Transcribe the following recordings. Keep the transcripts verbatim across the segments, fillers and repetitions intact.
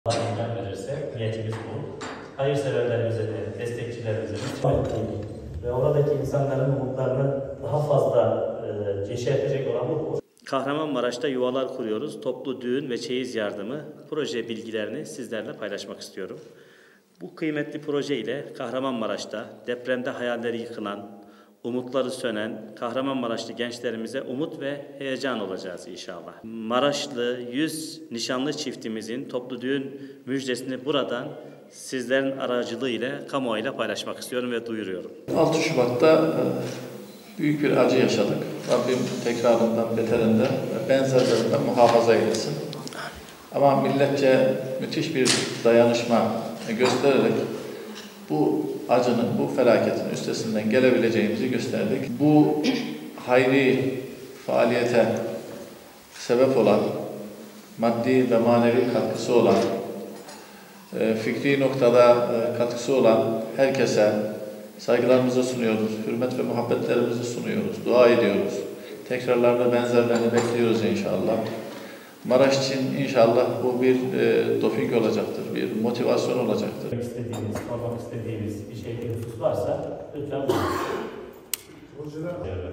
Allah imkan verirse niyetimiz bu. Hayırseverlerimize de, destekçilerimize de ve oradaki insanların umutlarını daha fazla e, yeşertecek olan bu. Kahramanmaraş'ta yuvalar kuruyoruz. Toplu düğün ve çeyiz yardımı proje bilgilerini sizlerle paylaşmak istiyorum. Bu kıymetli proje ile Kahramanmaraş'ta depremde hayalleri yıkılan, umutları sönen Kahramanmaraşlı gençlerimize umut ve heyecan olacağız inşallah. Maraşlı yüz nişanlı çiftimizin toplu düğün müjdesini buradan sizlerin aracılığı ile kamuoyuyla paylaşmak istiyorum ve duyuruyorum. altı Şubat'ta büyük bir acı yaşadık. Rabbim tekrarından, beterinden ve benzerlerinden muhafaza eylesin. Ama milletçe müthiş bir dayanışma göstererek bu acının, bu felaketin üstesinden gelebileceğimizi gösterdik. Bu hayri faaliyete sebep olan, maddi ve manevi katkısı olan, fikri noktada katkısı olan herkese saygılarımızı sunuyoruz, hürmet ve muhabbetlerimizi sunuyoruz, dua ediyoruz. Tekrarlarını, benzerlerini bekliyoruz inşallah. Maraş için inşallah bu bir e, doping olacaktır, bir motivasyon olacaktır. İstediğiniz, sormak istediğiniz bir şey, bir husus varsa lütfen buyurun.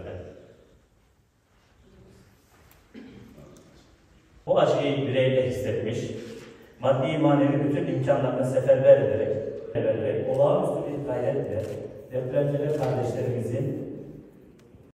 Bu acıyı bireyle hissetmiş, maddi manevi bütün imkanlarını seferber ederek, ederek olağanüstü bir gayretle depremzede kardeşlerimizin